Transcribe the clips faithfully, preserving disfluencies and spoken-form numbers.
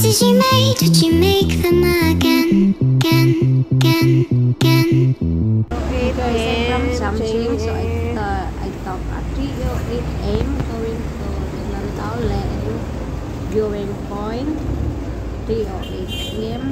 Choices you made, would you make them again, again, again, again? eight A M something, so I, uh, I thought at three oh eight A M going to the Lantau Lane viewing point, three oh eight A M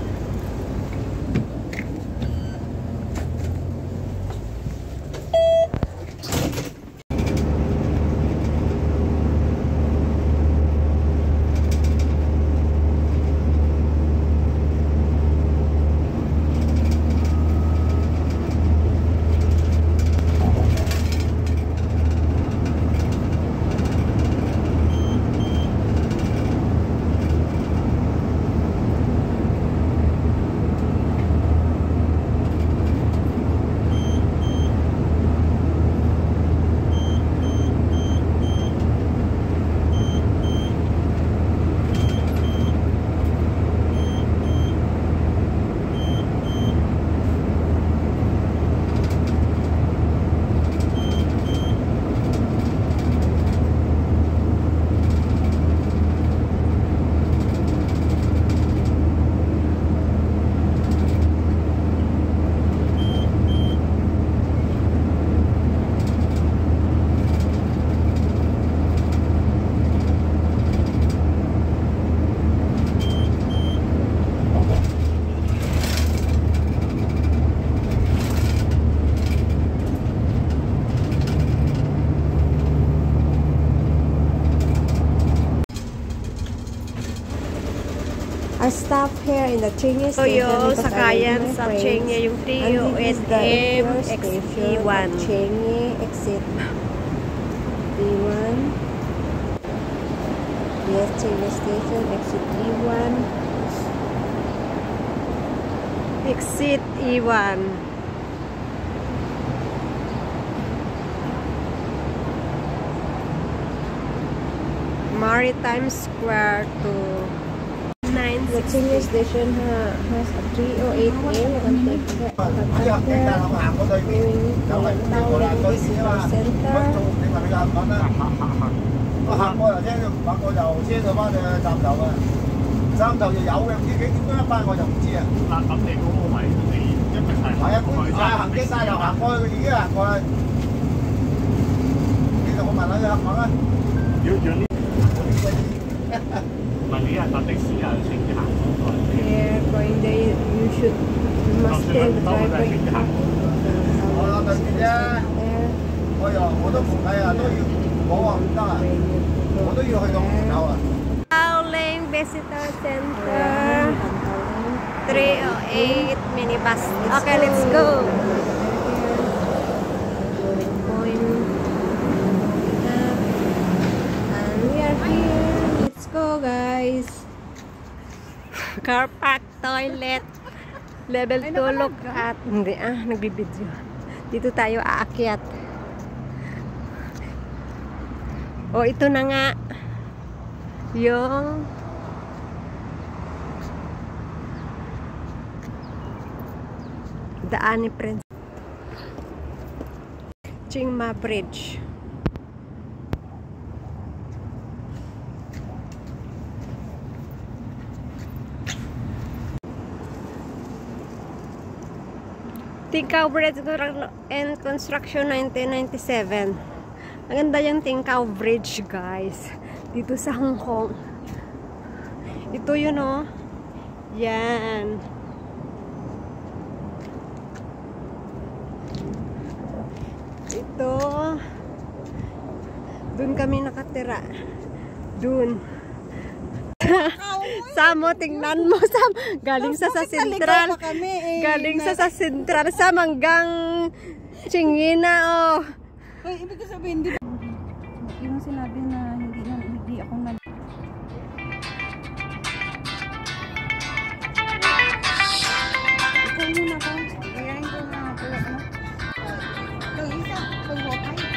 I stop here in the Chingy So station yung because sakayan I with sa my Chingy friends. yung three And oh this eight is the A M interior X E station one. of Chingy exit E one. Yes, Chingy station exit E one. Exit E one. Maritime Square to nine The Chingy station ha, has a three oh eight A M and take care of the center going to Lantau Visitor Center. 我行過頭車，我我就車到翻去站頭啊，站頭就有嘅，唔知幾點樣一班我就唔知啊。嗱，咁你嗰個位你一定係係啊，係行經帶又行過去，已經行過去。其實我問下佢行唔行啊？要要呢？唔係你係搭的士啊，先至行過去。 Yeah, going there, you should, you must tell the driver you have 我對住啫，我又我都唔睇啊，都要我話唔得啊，我都要去到門口啊。 Lantau Visitor Center three oh eight minibus. Okay, let's go. Going up. And we are here. Let's go, guys. Car park, toilet, level two look at. Hindi ah, nagbibidyo. Dito tayo aakyat. Oh, ito na nga. Yung daan ni Prince Chingma Bridge. Tingkao Bridge and construction nineteen ninety-seven. Ang ganda yung Tingkao Bridge, guys. Dito sa Hong Kong. Ito yun, oh. Yan. Ito. Doon kami nakatira. Doon. Samo, tingnan mo. Sam, galing sa sa sentral. Galing sa sa sentral. Sam, hanggang Chingy na, oh. Ay, ibig sabihin, di ba? Yung sinabi na hindi na, hindi ako nag... Ikaw muna ka. Gayahin ko na ako. Yung isa, pag-walk ay.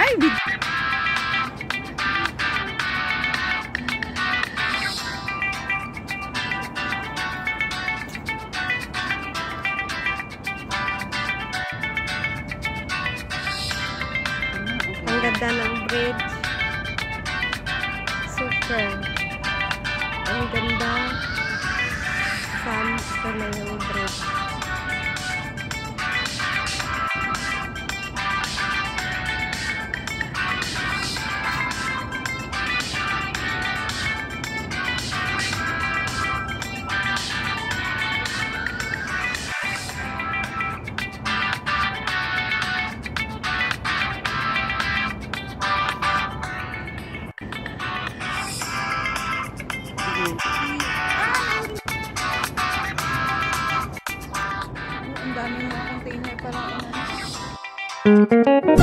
Ay, big... Ang ganda ng bridge. Super. Ang ganda. Sample na yung bridge. Ang dami mga container parang ano.